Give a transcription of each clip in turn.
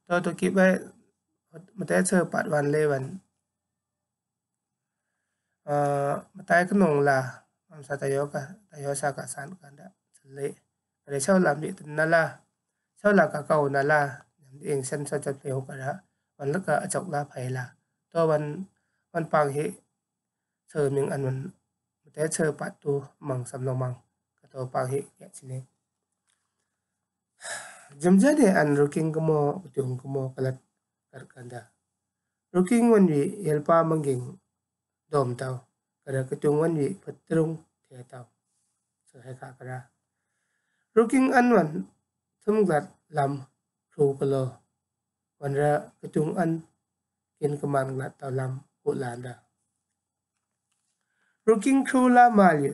to ki ba mate sơ part 1 lewan matai knong la am sa tayo sa ka san ka da le re sau lam ni na la sau la ka kau na la eng san sa chat pe ho ka ra wan la ka achok la phai la to wan pang hi sơ ming an wan mate sơ part 2 mang sam lo mang ka to pang hi ya chine jam jane an ruking ko mo tung ko mo kalat kar kanda ruking wan wi helpa manging dom tau kada ketung wan wi patrung the tau so hai ka kara ruking an wan thum glat lam ru kalo wan ra ketung an kin kaman glat tau lam hu landa ruking thru la mali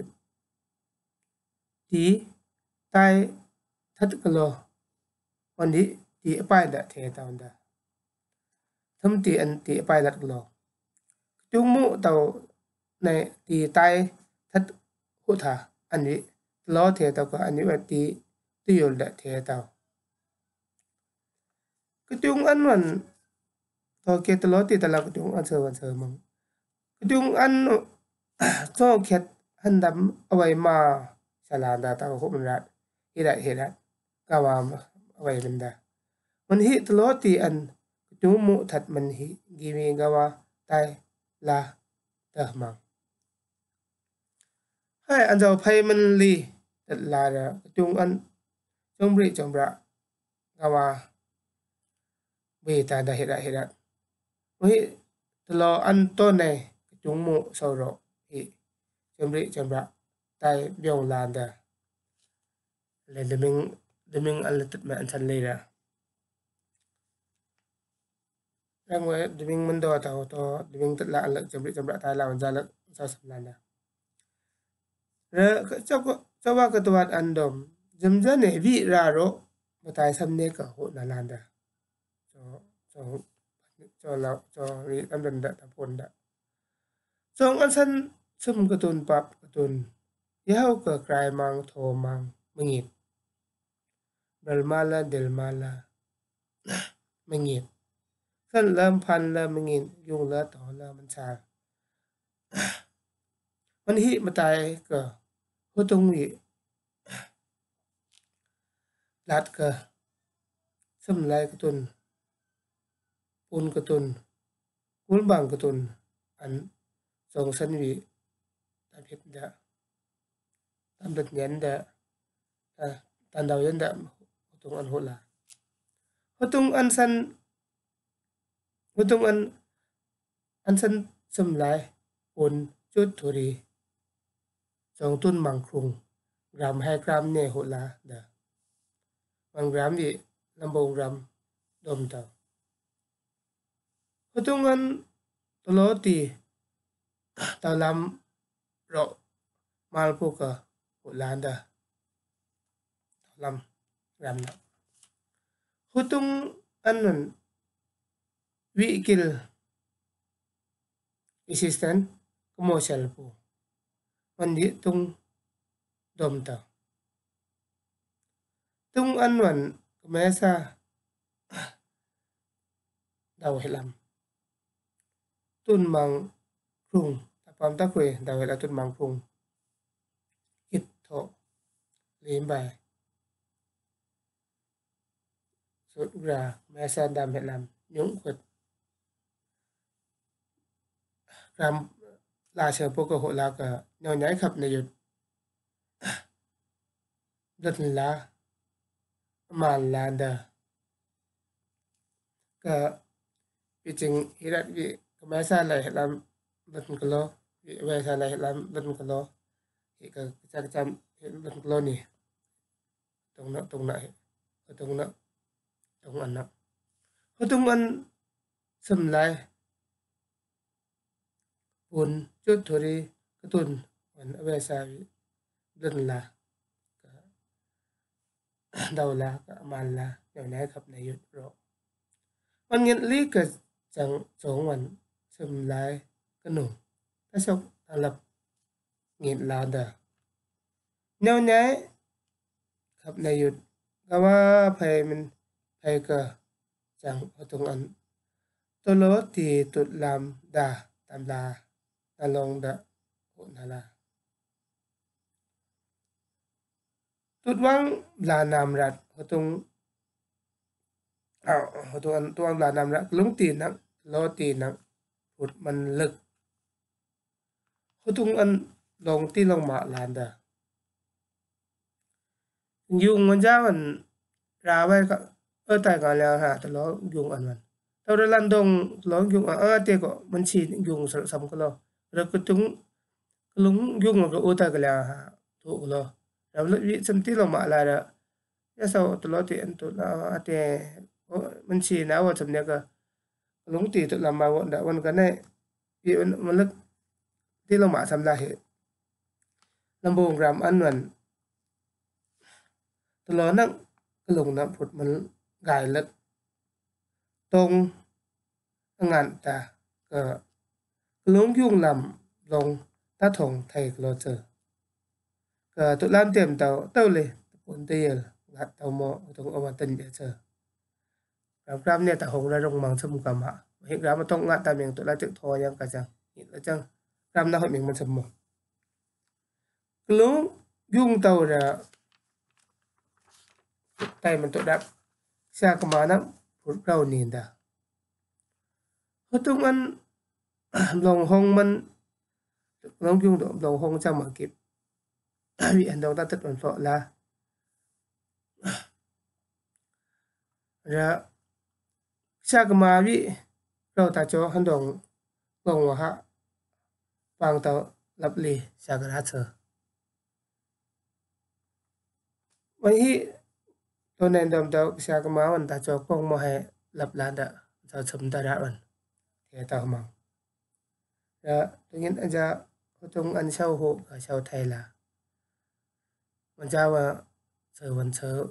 ti tai that kalo wan di ti apai da the tau da thum ti an ti apai lat kalo ketung mu tau này thì tai thất hữu thả anh ấy lo thế tao có anh ấy và tí tiêu đã thế tao cái tiếng ăn hoàn thôi kia tao lo thì tao làm cái tiếng ăn sờ mong cái tiếng ăn cho khét hắn đắm ở vậy mà sẽ làm đã tao không ra hiện đại cái mà ở vậy mình hít tao lo thì ăn cái tiếng mũ thật mình hít ghi mình cái mà tai là tao mang hai anh giàu pay mình li thật là chung ăn chung bri chung bra gawa be ta da hira wi lo ăn to này chung mu sau ro hi chung bri chung bra tai byong lan da le deming al tit ma an san le ra rang we deming man do ta to deming tit la al chung bri chung bra tai la an za la sa sam lan da re cho ba ka tuat an dom jam jane vi ra ro matai sam ne ka ho na lan da cho cho ri am dan da ta pon da song an san sum ka tun pap ka tun yau ka krai mang tho mang mangit del mala mangit san lam phan la mangin yung la to la man sa man hi matai ka ho tung wi lat ka sam lai ka tun pun ka tun kul bang ka tun an song san wi ta phit da tam dat nyen da tan daw yen da tung an hola hotung an san hotung an san sam lai pun chut thuri song tun mang khung gram 2 gram ne hola da 1 gram wi lambong gram dom ta hotung an tolo ti ta lam ro mal pu ka holanda lam ram na hutung anon wi kil assistant commercial pu mandi tung dom ta tung anwan mesa daw helam tun mang krung tapam ta kwe daw hela tun mang krung hit tho lim bai sut gra mesa dam helam nhung kwet ram la se po ko hola ka nyaw nyai khap ne yut dat la mal la da ka piching irat wi mesa la helam dat ko lo wi mesa la helam dat ko lo hi ka chak cham dat ko lo ni tong na tong an na tung an sam lai pun chút thori ka tun wan ave sa wi dan la ka daw la ka mal la nyaw nai khap na yut ro man ngin li ka chang chong wan sam lai ka nu ta sok alap ngin la da nyaw nai khap na yut gawa phai min phai ka chẳng ở tung ăn tôi lỡ thì tụt làm đà tam là ta long đã hỗn là tụt vắng là nam rạt ở tung ở tung ăn tuang là nam rạt lúng tiền nặng lo tiền nặng hụt mình lực ở tung ăn long ti long mạ lan đà dùng mình ra mình ra vậy cả ở tại cả là ha tụi nó dùng ăn mình tao đã lan đông nó dùng ở đây có mình chỉ dùng sợ sắm cái lo rồi cái chúng lúng dùng cái ô tại cái là ha thuộc lo rồi lợi vị xem tí lòng mạ là đó ya sao tụi nó tiền tụi nó ở đây mình chỉ nào vào chấm này cái lúng tiền tụi làm mà bọn đã bọn cái này vì mình lực tí lòng mạ xem là hệ làm buồn làm ăn mình tụi nó nặng cái lùng nặng phụt mình gài lực tông ngàn ta cái lúng dùng làm lòng ta thòng thầy lo chờ cái tụi làm tiệm tàu tàu lì bốn tiền gạt tàu mò tụi ông tình để chờ làm ram này ta hồng ra rong mang sum cầm hạ hiện ra mà tông ngạn ta miệng tụi la tự thò nhang cả chăng hiện là chăng ram na hội mình sum mò lúng dùng tàu là tay mình tụi đạp xa cái mà nó phút đầu nhìn ta hốt tung ăn lòng hông mình lòng dùng độ lòng hông trong mà kịp bị hành động ta tất bản phọ là ra xa cái mà bị đầu ta cho hành động lòng hạ bằng tàu lập lì xa cái hát sờ vậy tôi nên đầm tàu xa cái mà mình ta cho con mà hệ lập lan đã cho chấm ta đã rồi thì tao mong ra tôi nghĩ ra tung ăn sâu hộ ở sâu thầy là mình giao mà sở vẫn sở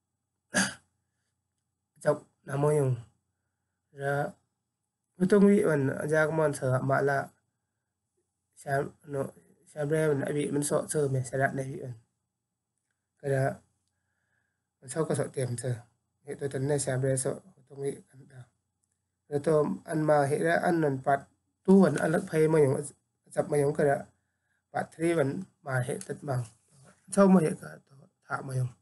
chọc là môi dùng ra tung bị mình ra cái món sở mà là sáng nó sáng bữa mình lại bị mình sợ sơ mình sẽ đặt này bị mình cái đó sau có sợ tiềm sơ thì tôi tính này sáng bữa sợ tung bị rồi tôi ăn mà hiện ra ăn lần phạt tu vẫn ăn lực phê mà những dập mà những cái đó phạt thì vẫn mà hệ tất bằng sau mà hệ cả thả mà những